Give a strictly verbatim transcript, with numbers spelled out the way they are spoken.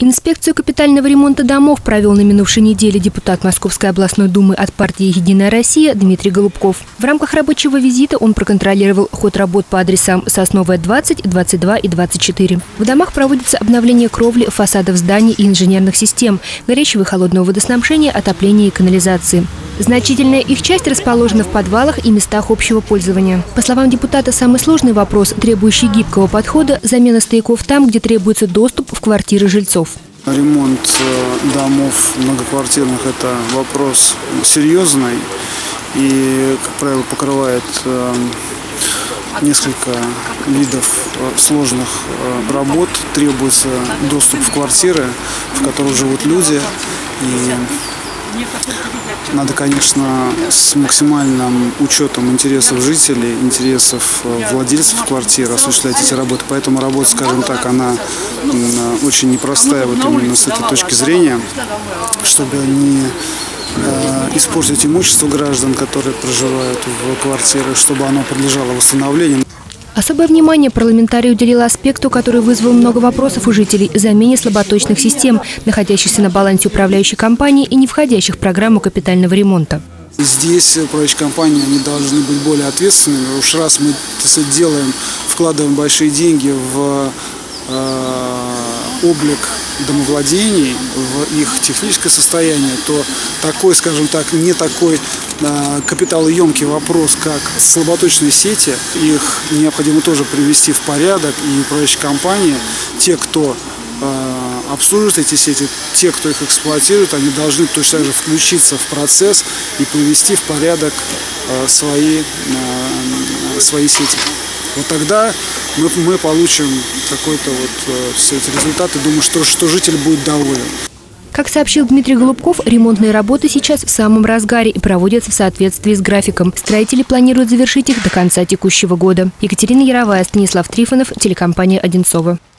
Инспекцию капитального ремонта домов провел на минувшей неделе депутат Московской областной думы от партии «Единая Россия» Дмитрий Голубков. В рамках рабочего визита он проконтролировал ход работ по адресам Сосновая, двадцать, двадцать два и двадцать четыре. В домах проводится обновление кровли, фасадов зданий и инженерных систем, горячего и холодного водоснабжения, отопления и канализации. Значительная их часть расположена в подвалах и местах общего пользования. По словам депутата, самый сложный вопрос, требующий гибкого подхода – замена стояков там, где требуется доступ в квартиры жильцов. Ремонт домов многоквартирных – это вопрос серьезный и, как правило, покрывает несколько видов сложных работ. Требуется доступ в квартиры, в которых живут люди. И надо, конечно, с максимальным учетом интересов жителей, интересов владельцев квартир осуществлять эти работы. Поэтому работа, скажем так, она очень непростая вот именно с этой точки зрения, чтобы не испортить имущество граждан, которые проживают в квартирах, чтобы оно подлежало восстановлению. Особое внимание парламентарий уделил аспекту, который вызвал много вопросов у жителей – замене слаботочных систем, находящихся на балансе управляющей компании и не входящих в программу капитального ремонта. Здесь управляющие компании они должны быть более ответственными. Уж раз мы это делаем, вкладываем большие деньги в э, облик домовладений, в их техническое состояние, то такой, скажем так, не такой э, капиталоемкий вопрос, как слаботочные сети, их необходимо тоже привести в порядок, и управляющие компании, те, кто э, обслуживают эти сети, те, кто их эксплуатирует, они должны точно так же включиться в процесс и привести в порядок э, свои, э, свои сети. Вот тогда мы, мы получим какой-то вот э, все эти результаты. Думаю, что, что житель будет доволен. Как сообщил Дмитрий Голубков, ремонтные работы сейчас в самом разгаре и проводятся в соответствии с графиком. Строители планируют завершить их до конца текущего года. Екатерина Яровая, Станислав Трифонов, телекомпания «Одинцово».